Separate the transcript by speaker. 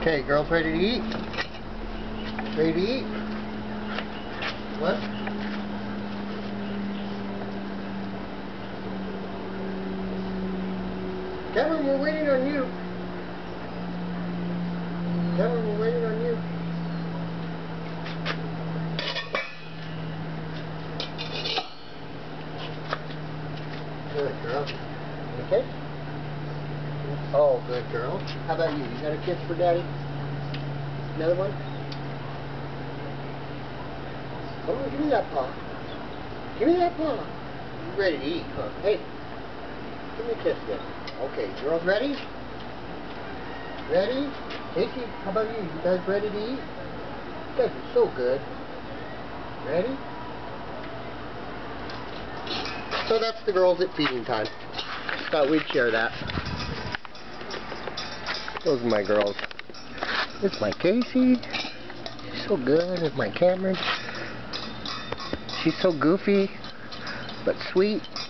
Speaker 1: Okay, girls ready to eat? Ready to eat? What? Cameron, we're waiting on you. Cameron, we're waiting on you. Good girl. Okay? Oh, good girl. How about you? You got a kiss for Daddy? Another one? Come on, give me that paw. Give me that paw. You ready to eat, huh? Hey, give me a kiss then. Okay, girls ready? Ready? Kaci, how about you? You guys ready to eat? You guys are so good. Ready? So that's the girls at feeding time. Thought we'd share that. Those are my girls. It's my Kaci. She's so good. It's my Cameron. She's so goofy, but sweet.